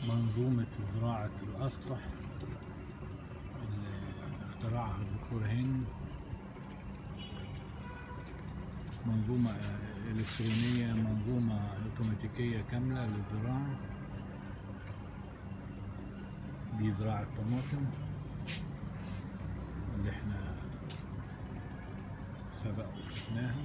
منظومة زراعة الأسطح اللي اخترعها الدكتور هند، منظومة إلكترونية، منظومة أوتوماتيكية كاملة للزراعة. دي زراعة طماطم اللي احنا سبق وشفناها.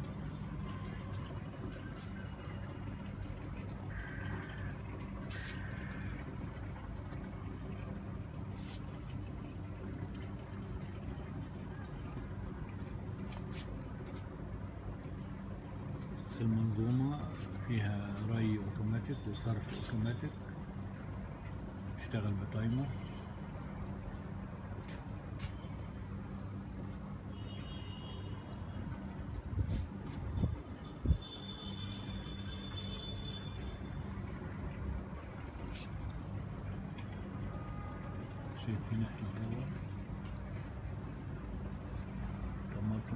المنظومة فيها ري اوتوماتيك وصرف اوتوماتيك، اشتغل بتايمر. شايفين احنا جوه طماطم.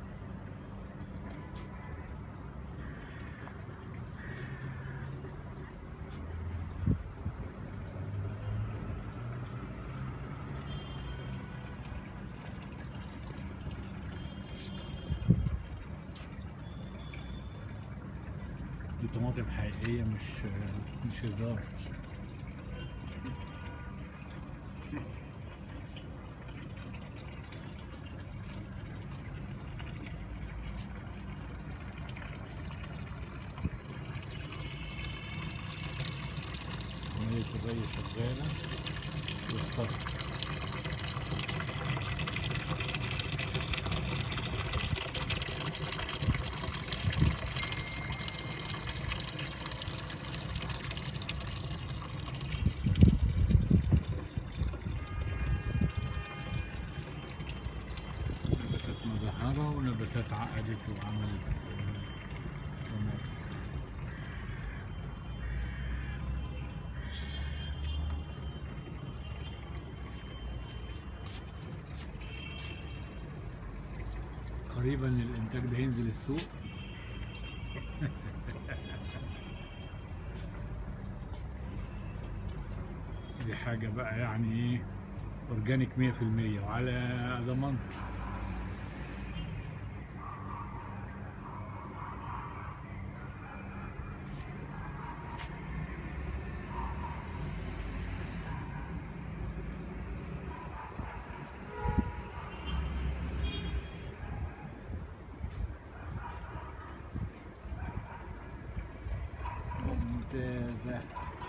دي طماطم حقيقية، مش هزار. عملية الري شغالة والصرف. نباتات مزهرة ونباتات عقدت وعملت طماطم. قريبا الانتاج ده هينزل السوق. دي حاجة بقى يعني ايه، اورجانيك 100% وعلى ضمانتي. ممتازة.